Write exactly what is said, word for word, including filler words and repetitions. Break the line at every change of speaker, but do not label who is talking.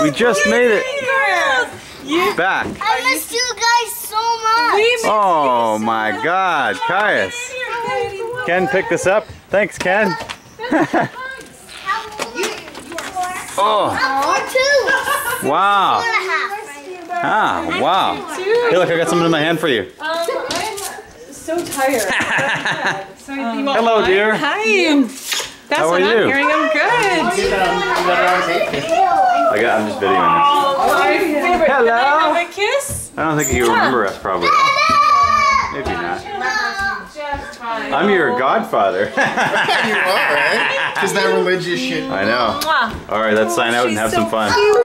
We just made it
You
back.
I missed you guys so much.
Oh my God, Caius. Ken, pick this up. Thanks, Ken. Oh,
Two.
wow.
Four and a half.
Ah, wow. Hey, look, I got something in my hand for you.
Um, I'm so tired. So um,
Hello, dear.
Hi. That's
How
what
are
I'm
you?
hearing. I'm good.
I got. I'm just videoing
My favorite.
this.
Can I
Hello.
have a kiss?
I don't think you remember us, probably. Maybe not.
Just fine.
I'm your godfather.
You are, right? Because that religious shit.
I know.
Mwah.
All right, let's sign out and
She's
have
so
some fun.
cute.